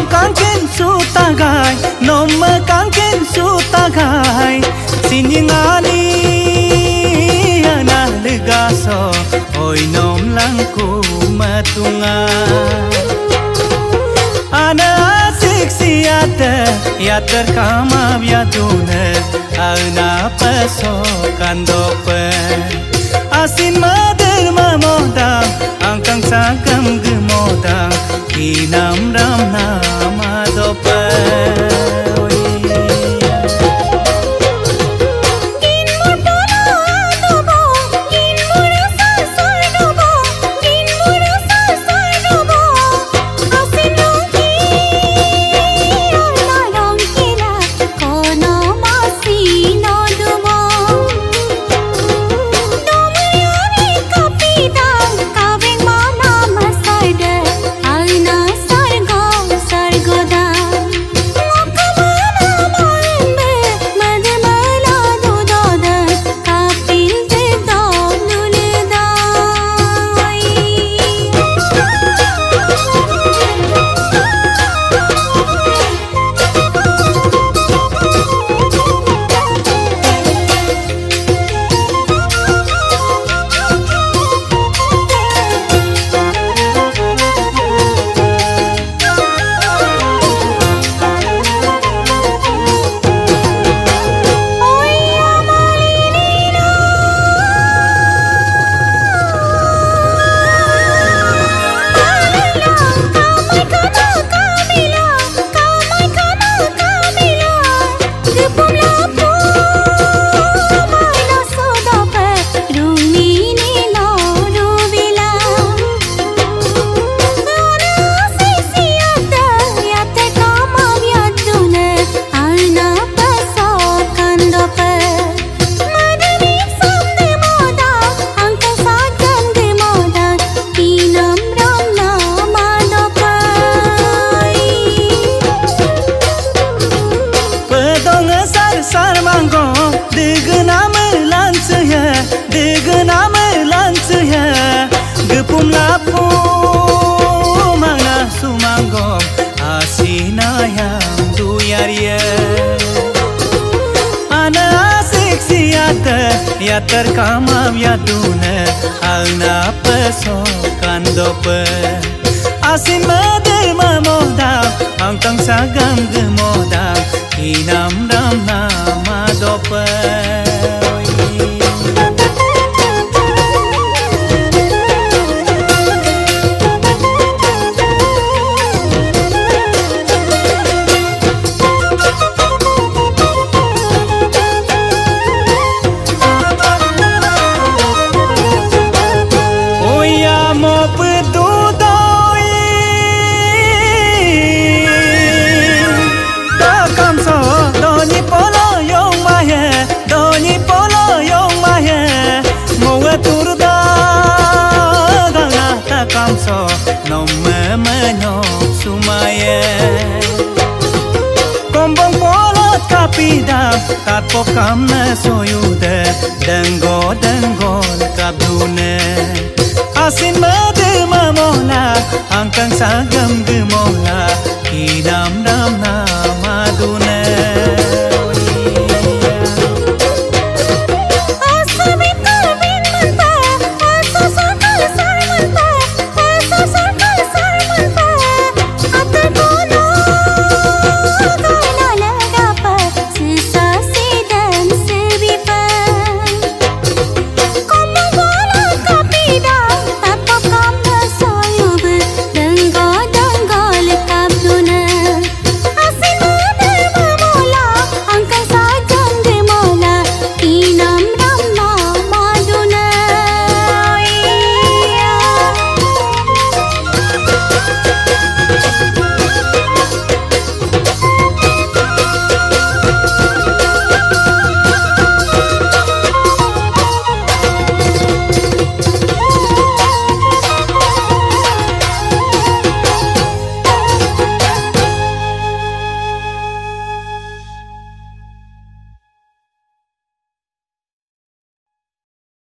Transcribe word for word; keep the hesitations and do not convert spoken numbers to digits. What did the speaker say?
kangkin sutagai nom kangkin sutagai sinyingani ana legaso oi nom langku matunga ana siksiata ya terkama biadune ana pasokan dope asin mader mamodang angkang sagam gemodang kinam ram nama dope Gepum lapu manga sumanggom asina yang duyaria ana asik siata ya terkamam ya dune alna pesokan dope asin mader mamodang angkang sagam gemodang kinam ram nama dope kamso nom menyok sumaya kombong polot kapidam tatpo kamna soyude denggo denggo kabdune asin made mamola angkang sagam gemola kinam dam na